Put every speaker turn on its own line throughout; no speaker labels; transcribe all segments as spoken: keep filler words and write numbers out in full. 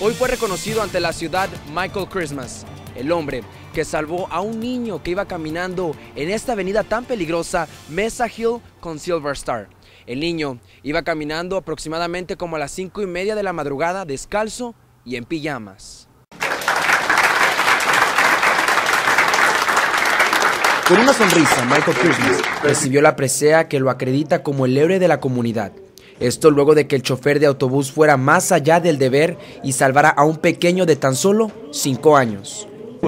Hoy fue reconocido ante la ciudad Michael Christmas, el hombre que salvó a un niño que iba caminando en esta avenida tan peligrosa, Mesa Hill con Silver Star. El niño iba caminando aproximadamente como a las cinco y media de la madrugada, descalzo y en pijamas. Con una sonrisa, Michael Christmas recibió la presea que lo acredita como el héroe de la comunidad. Esto luego de que el chofer de autobús fuera más allá del deber y salvara a un pequeño de tan solo cinco años.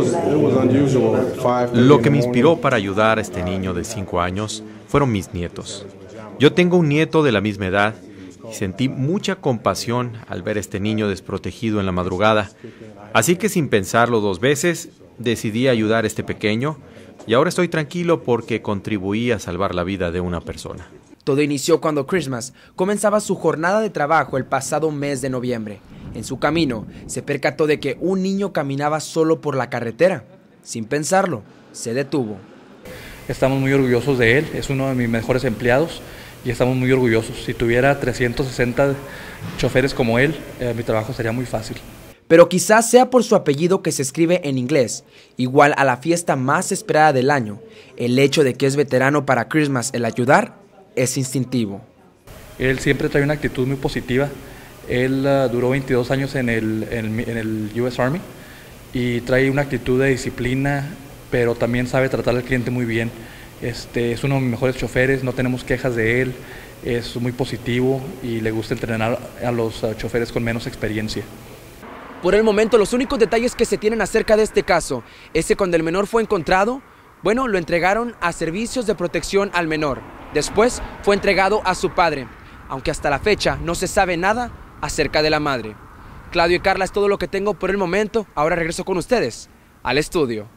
Lo que me inspiró para ayudar a este niño de cinco años fueron mis nietos. Yo tengo un nieto de la misma edad y sentí mucha compasión al ver a este niño desprotegido en la madrugada. Así que sin pensarlo dos veces, decidí ayudar a este pequeño y ahora estoy tranquilo porque contribuí a salvar la vida de una persona.
Todo inició cuando Christmas comenzaba su jornada de trabajo el pasado mes de noviembre. En su camino, se percató de que un niño caminaba solo por la carretera. Sin pensarlo, se detuvo.
Estamos muy orgullosos de él, es uno de mis mejores empleados y estamos muy orgullosos. Si tuviera trescientos sesenta choferes como él, eh, mi trabajo sería muy fácil.
Pero quizás sea por su apellido que se escribe en inglés, igual a la fiesta más esperada del año, el hecho de que es veterano para Christmas el ayudar es instintivo.
Él siempre trae una actitud muy positiva. Él uh, duró veintidós años en el, en, en el U S Army y trae una actitud de disciplina, pero también sabe tratar al cliente muy bien. Este, es uno de mis mejores choferes, no tenemos quejas de él, es muy positivo y le gusta entrenar a los uh, choferes con menos experiencia.
Por el momento, los únicos detalles que se tienen acerca de este caso es que cuando el menor fue encontrado, bueno, lo entregaron a servicios de protección al menor. Después fue entregado a su padre, aunque hasta la fecha no se sabe nada acerca de la madre. Claudio y Carla, es todo lo que tengo por el momento. Ahora regreso con ustedes al estudio.